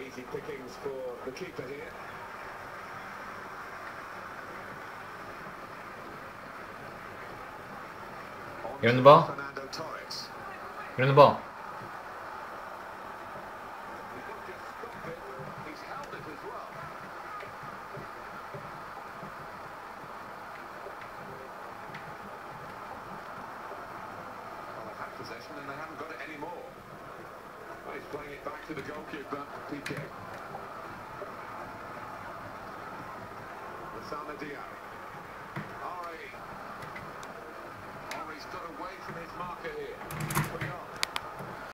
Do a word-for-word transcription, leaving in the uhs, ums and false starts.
easy pickings for the keeper here. You're on the ball. Fernando Torres. You're on the ball. He's held it as well. Well, they've had possession and they haven't got it anymore. Well, he's playing it back to the goalkeeper, P K. Lassana Diarra. Ori. Ori's got away from his marker here.